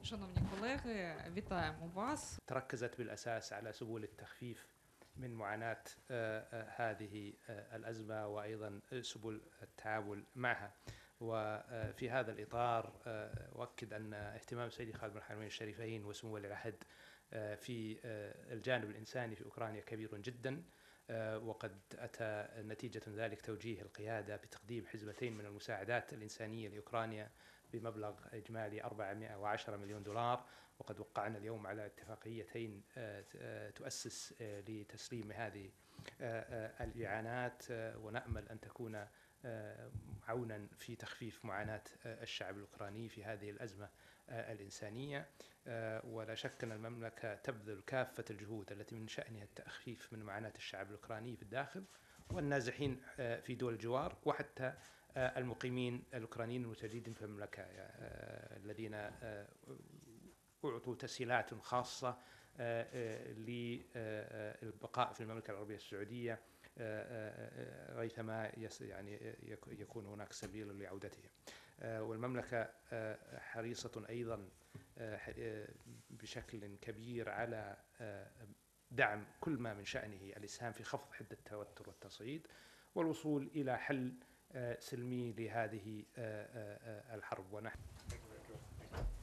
Шановні колеги, вітаємо вас. تركزت بالأساس على سبل التخفيف من معاناة هذه الأزمة وأيضا سبل التعامل معها. وفي هذا الإطار أؤكد أن اهتمام سيدي خادم الحرمين الشريفين وسمو ولي العهد في الجانب الإنساني في أوكرانيا كبير جدا، وقد أتى نتيجة ذلك توجيه القيادة بتقديم حزمتين من المساعدات الإنسانية لأوكرانيا بمبلغ إجمالي 410 مليون دولار. وقد وقعنا اليوم على اتفاقيتين تؤسس لتسليم هذه الإعانات، ونأمل أن تكون عونا في تخفيف معاناة الشعب الأوكراني في هذه الأزمة الإنسانية. ولا شك أن المملكة تبذل كافة الجهود التي من شأنها التخفيف من معاناة الشعب الأوكراني في الداخل والنازحين في دول الجوار، وحتى المقيمين الأوكرانيين المتواجدين في المملكة الذين أعطوا تسهيلات خاصة للبقاء في المملكة العربية السعودية ريثما يكون هناك سبيل لعودتهم. والمملكة حريصة أيضا بشكل كبير على دعم كل ما من شأنه الإسهام في خفض حدة التوتر والتصعيد والوصول إلى حل سلمي لهذه الحرب. ونحن